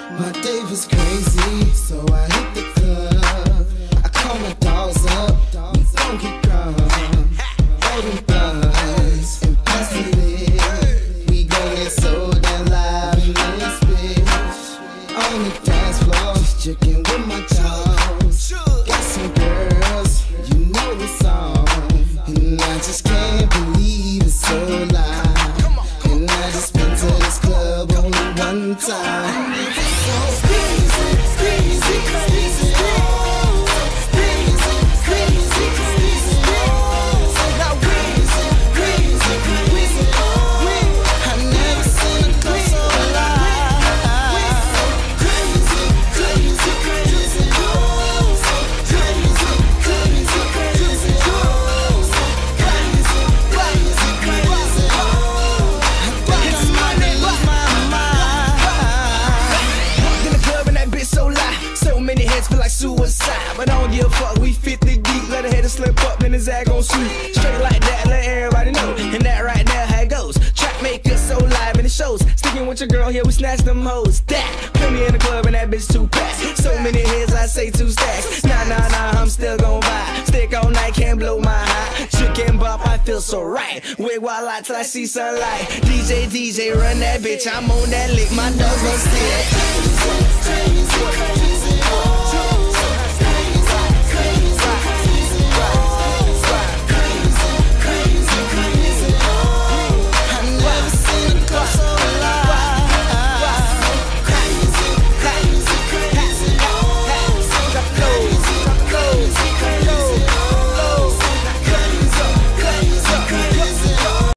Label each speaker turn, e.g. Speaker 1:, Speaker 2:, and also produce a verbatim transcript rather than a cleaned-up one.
Speaker 1: My day was crazy, so I hit the club. I call my dogs up, we gon' get drunk, holding blunts and pass the lit. We gon' get so damn live in this bitch. On the dance floor, chicken with my dogs. Got some girls, you know the song, and I just can't believe it's so live. And I just been to this club only one time.
Speaker 2: Suicide, but I don't give a fuck, we fifty deep. Let a header slip up, then his ag gon' sweep. Straight like that, let everybody know. And that right there, how it goes. TRACKMAKER so live in the shows. Sticking with your girl here, we snatch them hoes. That, plenty in the club and that bitch too packed. So many hits, I say two stacks. Nah, nah, nah, I'm still gon' vibe. Stick all night, can't blow my high. Chicken bop, I feel so right. Wig while I till I see sunlight. D J, D J, run that bitch. I'm on that lick, my dogs gon' steal.